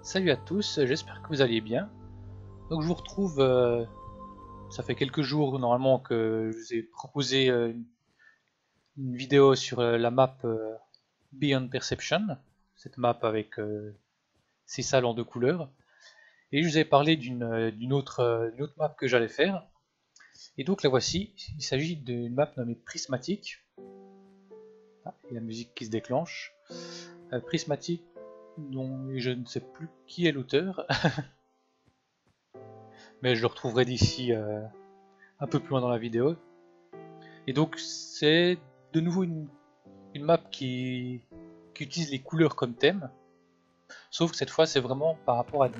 Salut à tous, j'espère que vous allez bien. Donc je vous retrouve, ça fait quelques jours normalement que je vous ai proposé une vidéo sur la map Beyond Perception, cette map avec ces salles en deux couleurs. Et je vous ai parlé d'une autre map que j'allais faire. Et donc la voici, il s'agit d'une map nommée Prismatic. Ah, et la musique qui se déclenche. Prismatic, dont je ne sais plus qui est l'auteur. Mais je le retrouverai d'ici un peu plus loin dans la vidéo. Et donc c'est de nouveau une map qui utilise les couleurs comme thème, sauf que cette fois c'est vraiment par rapport à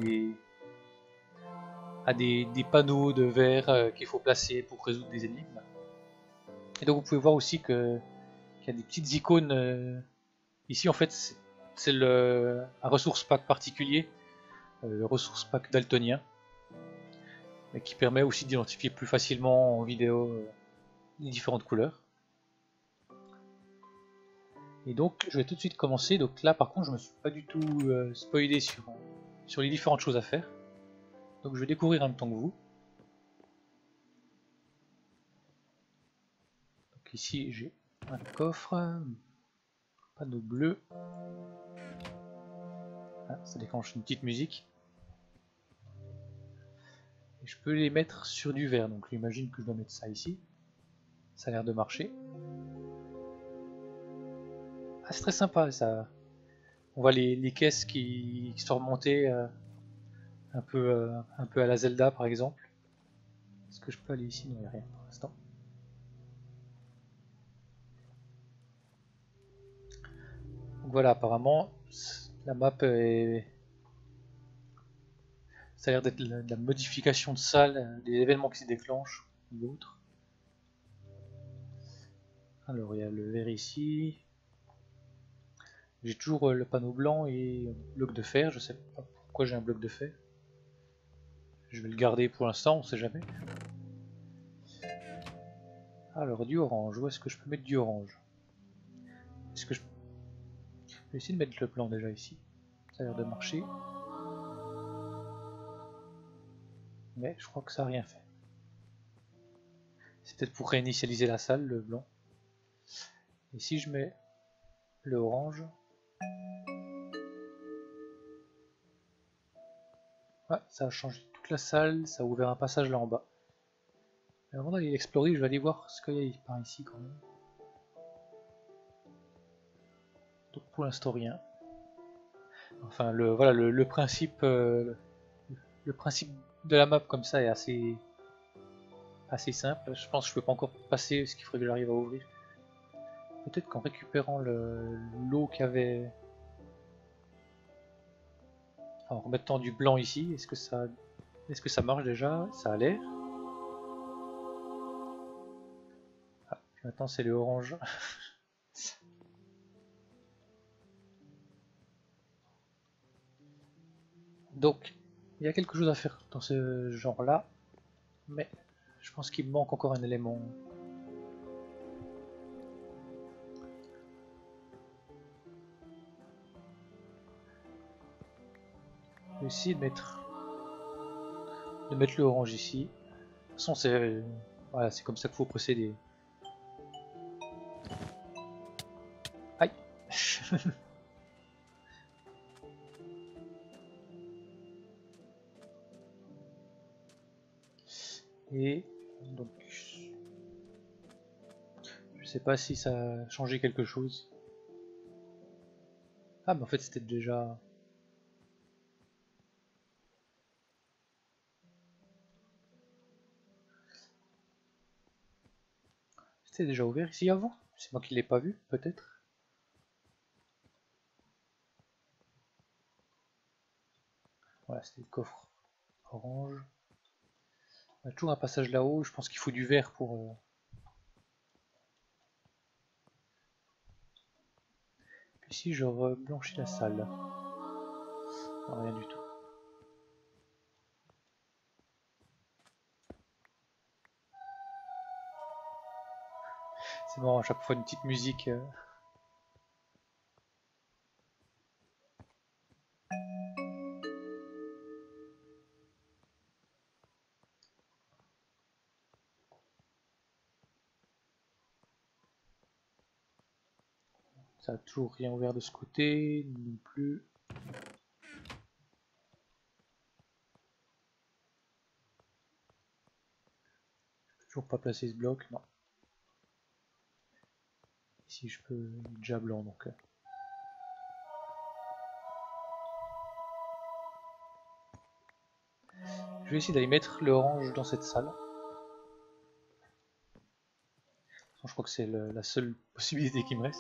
des panneaux de verre qu'il faut placer pour résoudre des énigmes. Et donc vous pouvez voir aussi qu'il y a des petites icônes. Ici en fait c'est un ressource pack particulier, le ressource pack daltonien, qui permet aussi d'identifier plus facilement en vidéo les différentes couleurs. Et donc je vais tout de suite commencer. Donc là par contre je me suis pas du tout spoilé sur les différentes choses à faire. Donc je vais découvrir en même temps que vous. Donc ici j'ai un coffre, panneau bleu. Ah, ça déclenche une petite musique. Et je peux les mettre sur du verre. Donc j'imagine que je dois mettre ça ici. Ça a l'air de marcher. Ah, c'est très sympa ça. On voit les caisses qui sont remontées un peu à la Zelda par exemple. Est-ce que je peux aller ici? Non, il n'y a rien pour l'instant. Donc voilà, apparemment la map est... Ça a l'air d'être de la modification de salle, des événements qui se déclenchent ou d'autres. Alors il y a le verre ici. J'ai toujours le panneau blanc et bloc de fer. Je sais pas pourquoi j'ai un bloc de fer. Je vais le garder pour l'instant, on sait jamais. Alors du orange, où est-ce que je peux mettre du orange? Est-ce que je vais essayer de mettre le blanc déjà ici? Ça a l'air de marcher. Mais je crois que ça n'a rien fait. C'est peut-être pour réinitialiser la salle, le blanc. Et si je mets le orange... Ouais, ça a changé toute la salle, ça a ouvert un passage là en bas. Mais avant d'aller explorer, je vais aller voir ce qu'il y a par ici quand même. Donc pour l'instant rien. Enfin voilà le principe de la map comme ça est assez simple. Je pense que je peux pas encore passer, ce qui ferait que j'arrive à ouvrir. Peut-être qu'en récupérant l'eau qu'il y avait, en remettant du blanc ici, est-ce que ça marche déjà? Ça a l'air. Ah, puis maintenant c'est le orange. Donc il y a quelque chose à faire dans ce genre là, mais je pense qu'il me manque encore un élément. Je vais essayer de mettre le orange ici. De toute façon c'est voilà, c'est comme ça qu'il faut procéder. Aïe. Et donc je sais pas si ça a changé quelque chose. Ah mais en fait c'était déjà... C'était déjà ouvert ici avant? C'est moi qui l'ai pas vu, peut-être? Voilà, c'était le coffre orange. On a toujours un passage là-haut, je pense qu'il faut du verre pour... Puis si je reblanchis la salle. Non, rien du tout. C'est marrant, à chaque fois une petite musique. Ça a toujours rien ouvert de ce côté, non plus. Je peux toujours pas placer ce bloc, non. Ici je peux déjà blanc donc. Je vais essayer d'aller mettre le orange dans cette salle. Je crois que c'est la seule possibilité qui me reste.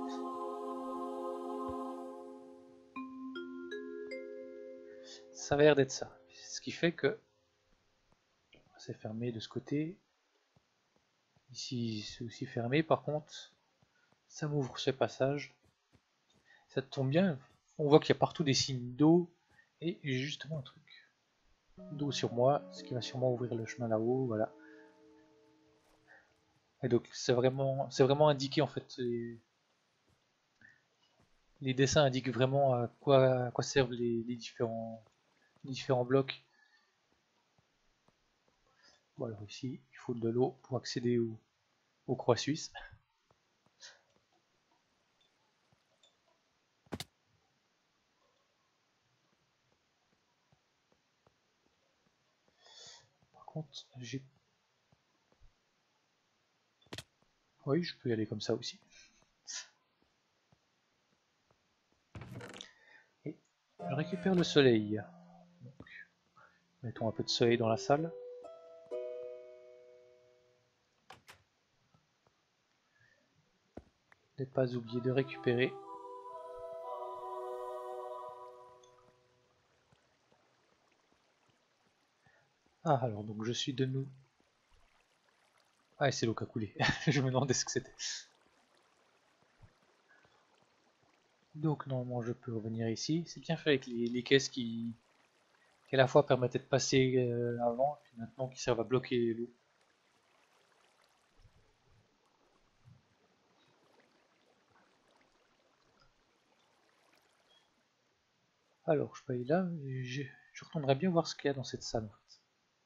Ça va l'air d'être ça. Ce qui fait que c'est fermé de ce côté. Ici c'est aussi fermé. Par contre, ça m'ouvre ce passage. Ça tombe bien. On voit qu'il y a partout des signes d'eau. Et j'ai justement un truc d'eau sur moi. Ce qui va sûrement ouvrir le chemin là-haut. Voilà. Et donc c'est vraiment indiqué en fait. Les dessins indiquent vraiment à quoi servent les différents blocs. Bon alors ici, il faut de l'eau pour accéder aux croix suisses. Par contre, j'ai... Oui, je peux y aller comme ça aussi. Et je récupère le soleil. Donc, mettons un peu de soleil dans la salle. Ne pas oublier de récupérer. Ah, alors donc je suis de nous. Ah, c'est l'eau qui a coulé. Je me demandais ce que c'était. Donc normalement je peux revenir ici. C'est bien fait avec les caisses qui à la fois permettaient de passer avant, et puis maintenant qui servent à bloquer l'eau. Alors je peux aller là, je retournerai bien voir ce qu'il y a dans cette salle en fait.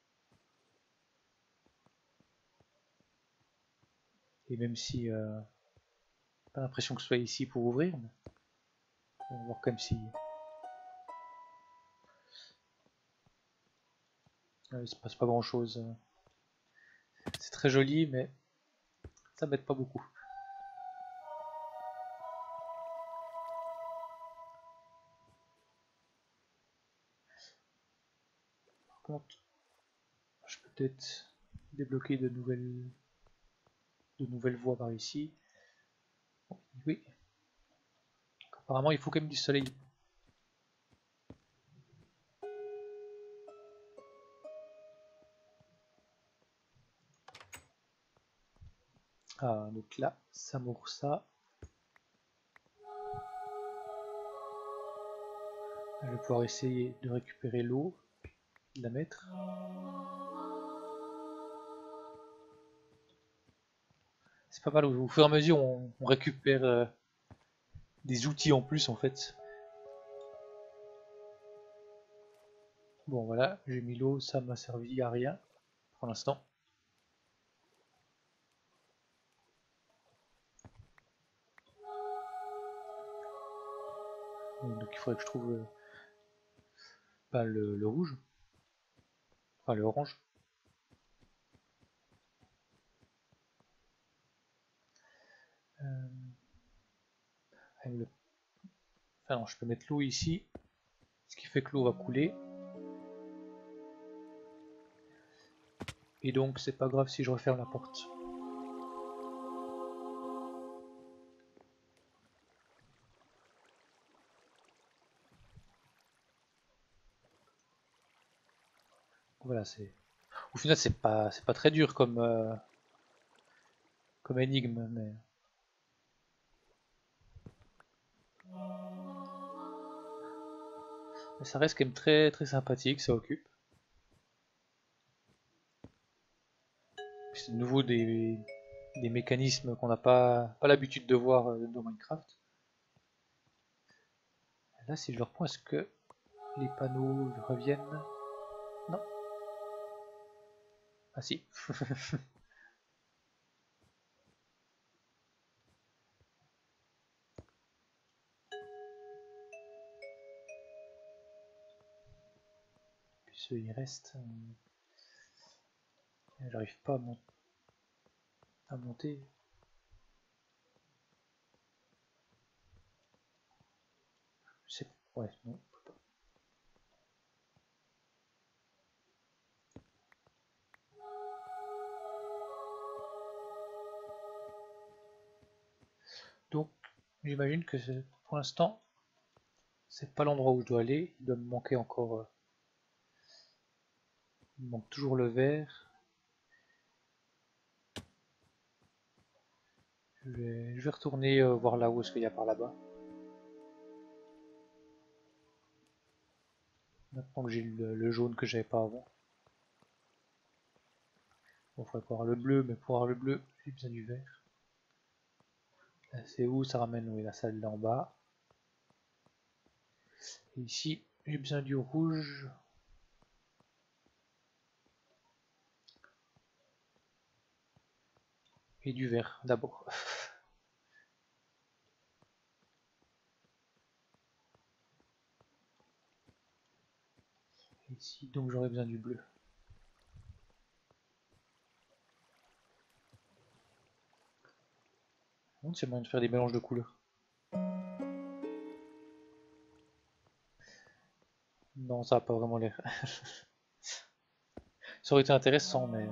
Et même si pas l'impression que ce soit ici pour ouvrir, mais on va voir comme si il se passe pas grand chose. C'est très joli mais ça m'aide pas beaucoup. Par contre, je peux peut-être débloquer de nouvelles voies par ici. Oui. Apparemment il faut quand même du soleil. Ah, donc là, ça m'ouvre ça. Je vais pouvoir essayer de récupérer l'eau, de la mettre. C'est pas mal, au fur et à mesure on récupère des outils en plus en fait. Bon voilà, j'ai mis l'eau, ça m'a servi à rien pour l'instant. Donc il faudrait que je trouve pas le rouge, enfin le orange. Enfin non, je peux mettre l'eau ici, ce qui fait que l'eau va couler. Et donc c'est pas grave si je referme la porte. Voilà, c'est. Au final c'est pas très dur comme énigme, mais. Mais ça reste quand même très sympathique, ça occupe. C'est de nouveau des mécanismes qu'on n'a pas l'habitude de voir dans Minecraft. Là, si je le reprends, est-ce que les panneaux reviennent? Non. Ah si. Ceux il reste. J'arrive pas à monter. C'est. Ouais, non. Donc, j'imagine que pour l'instant, c'est pas l'endroit où je dois aller. Il doit me manquer encore. Il me manque toujours le verre. Je vais retourner voir là où est-ce qu'il y a par là-bas. Maintenant que j'ai le jaune que j'avais pas avant. Bon, faudrait avoir le bleu, mais pour avoir le bleu, j'ai besoin du vert. Là, c'est où ça ramène? Oui, la salle d'en bas. Et ici, j'ai besoin du rouge. Et du vert d'abord. Ici, donc j'aurais besoin du bleu. C'est moyen de faire des mélanges de couleurs. Non, ça n'a pas vraiment l'air. Ça aurait été intéressant, mais.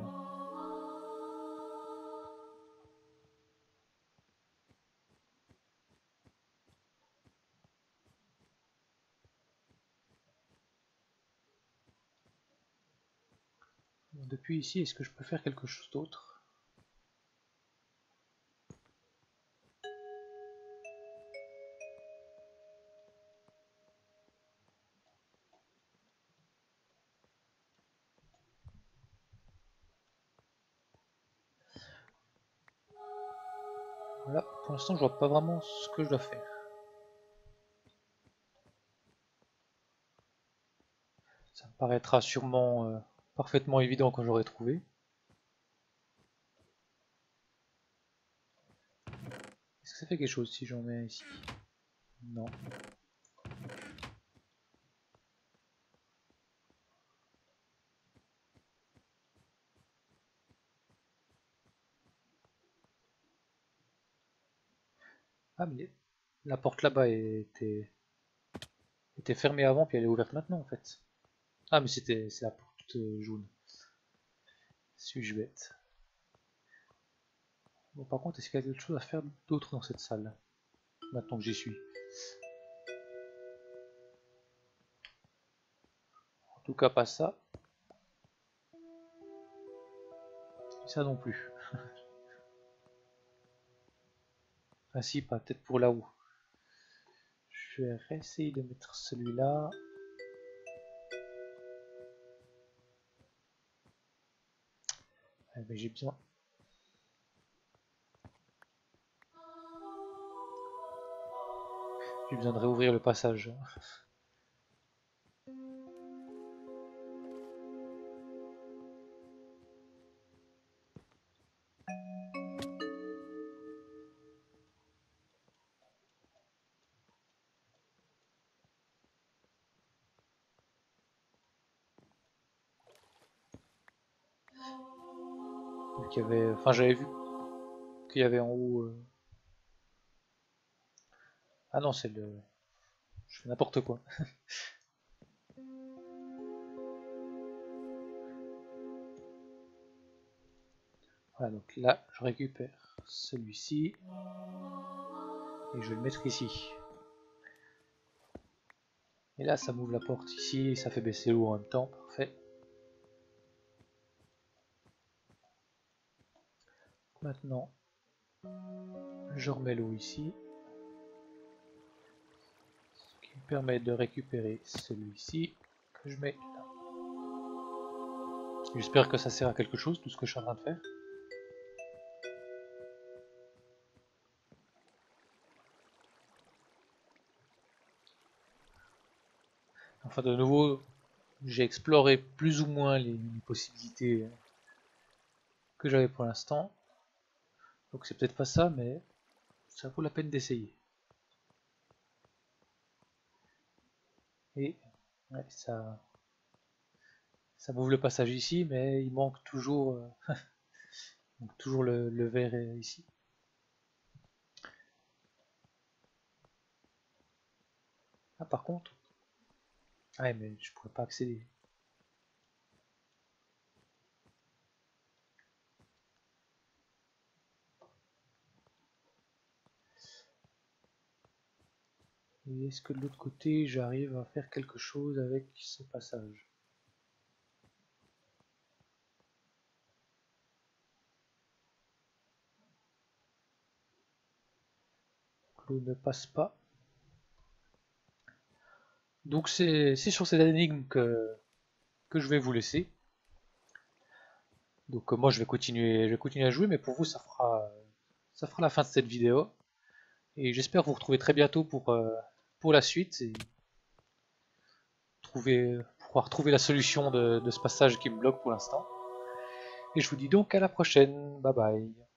Depuis ici, est-ce que je peux faire quelque chose d'autre? Voilà, pour l'instant, je vois pas vraiment ce que je dois faire. Ça me paraîtra sûrement parfaitement évident quand j'aurai trouvé. Est-ce que ça fait quelque chose si j'en mets ici? Non. Ah, mais la porte là-bas était fermée avant, puis elle est ouverte maintenant en fait. Ah, mais c'est la porte jaune. Suis-je bête? Bon, par contre, est-ce qu'il y a quelque chose à faire d'autre dans cette salle? Maintenant que j'y suis. En tout cas, pas ça. Et ça non plus. Ah si, pas peut-être pour là-haut. Je vais réessayer de mettre celui-là. J'ai besoin. J'ai besoin de réouvrir le passage. Donc, il y avait, enfin, j'avais vu qu'il y avait en haut. Ah non, c'est le. Je fais n'importe quoi. Voilà, donc là, je récupère celui-ci et je vais le mettre ici. Et là, ça m'ouvre la porte ici et ça fait baisser l'eau en même temps. Parfait. Maintenant, je remets l'eau ici. Ce qui me permet de récupérer celui-ci que je mets là. J'espère que ça sert à quelque chose, tout ce que je suis en train de faire. Enfin, de nouveau, j'ai exploré plus ou moins les possibilités que j'avais pour l'instant. Donc c'est peut-être pas ça, mais ça vaut la peine d'essayer. Et ouais, ça, Ça m'ouvre le passage ici, mais il manque toujours, le verre ici. Ah, par contre, ouais, mais je pourrais pas accéder. Et est-ce que de l'autre côté, j'arrive à faire quelque chose avec ce passage? L'eau ne passe pas. Donc c'est sur cette énigme que je vais vous laisser. Donc moi je vais continuer à jouer, mais pour vous ça fera la fin de cette vidéo. Et j'espère vous retrouver très bientôt pour la suite et pouvoir trouver la solution de ce passage qui me bloque pour l'instant. Et je vous dis donc à la prochaine. Bye bye.